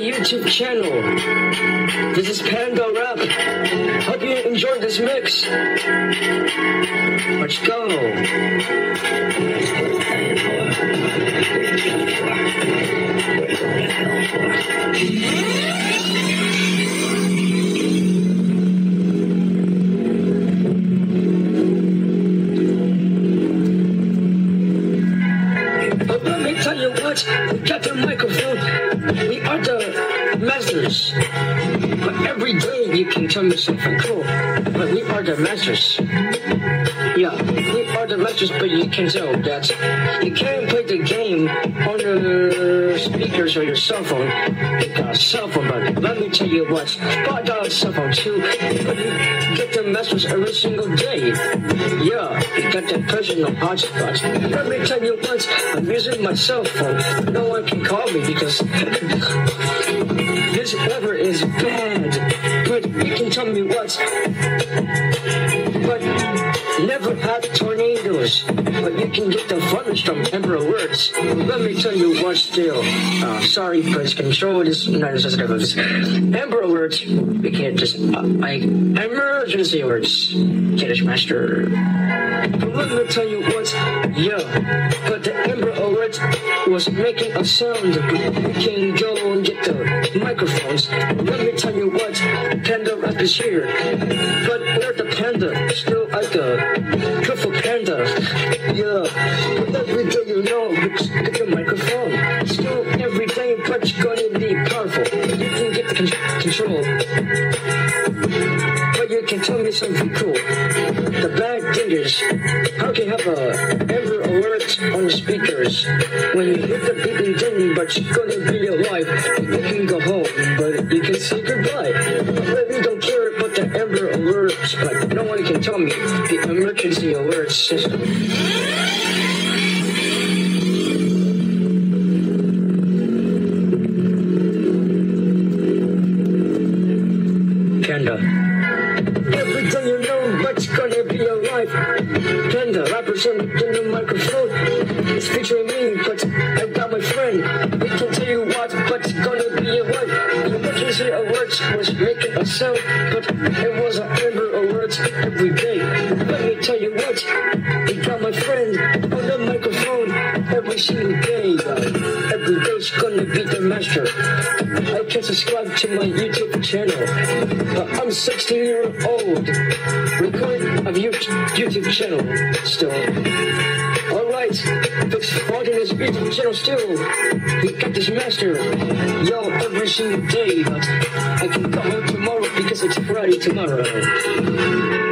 YouTube channel. This is Panda Rap. Hope you enjoyed this mix. Let's go. But let me tell you what, we got the microphone. We are the masters. But every day you can tell me something cool. But we are the masters. Yeah, we are the masters, but you can tell that you can't play the game on the speakers or your cell phone. You got a cell phone, but let me tell you what, I got a cell phone too. But you get the masters every single day. Yeah, you got that personal hotspot. Let me tell you what, I'm using my cell phone. No one can call me because this weather is bad. But you can tell me what. But never had tornadoes. But you can get the thunder from Emperor words. Let me tell you what still. Sorry, please control this. Not necessary of this. Emperor words. We can't just like emergency words. Kiddish master. But let me tell you what. Yeah. But the Emperor words was making a sound. We can go and get the microphones. Let me tell you what. Panda Rap is here. But we're the panda. Still like a truffle panda. Yeah. But every day you know, get the microphone. Still every day, but it's gonna be powerful. You can get the control. But you can tell me something cool. The bad thing is, how can you have a ever alert on the speakers when you hit the beeping ding, but you're gonna be alive? You can go home, but you can say goodbye. I really don't care about the Amber Alerts, but no one can tell me the emergency alert system. Panda. Every day you know what's gonna be alive. Panda, representing the microphone. It's featuring me, but I got my friend. We can tell you what, but it's gonna be alive. The emergency alerts was making a sound, but it was an Amber Alert every day. Let me tell you what, I got my friend on the microphone every single day. Every day's gonna be the master. I can subscribe to my YouTube channel. I'm 16 years old. Recording a YouTube channel still. Alright, fix recording this YouTube channel still. We got this master. Yo, every single day, but I can go home tomorrow because it's Friday tomorrow.